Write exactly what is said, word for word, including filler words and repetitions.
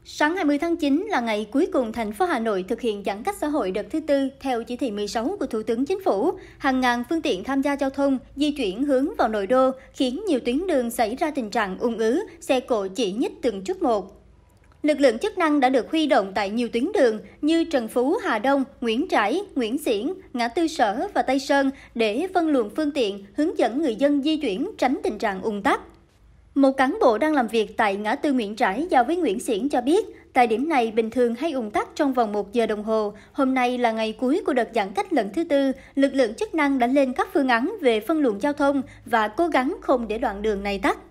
Sáng hai mươi tháng chín là ngày cuối cùng thành phố Hà Nội thực hiện giãn cách xã hội đợt thứ tư theo chỉ thị mười sáu của Thủ tướng Chính phủ. Hàng ngàn phương tiện tham gia giao thông di chuyển hướng vào nội đô khiến nhiều tuyến đường xảy ra tình trạng ùn ứ, xe cộ chỉ nhích từng chút một. Lực lượng chức năng đã được huy động tại nhiều tuyến đường như Trần Phú, Hà Đông, Nguyễn Trãi, Nguyễn Xiển, ngã tư Sở và Tây Sơn để phân luồng phương tiện, hướng dẫn người dân di chuyển tránh tình trạng ùn tắc. Một cán bộ đang làm việc tại ngã tư Nguyễn Trãi giao với Nguyễn Xiển cho biết, tại điểm này bình thường hay ùn tắc trong vòng một giờ đồng hồ. Hôm nay là ngày cuối của đợt giãn cách lần thứ tư, lực lượng chức năng đã lên các phương án về phân luồng giao thông và cố gắng không để đoạn đường này tắc.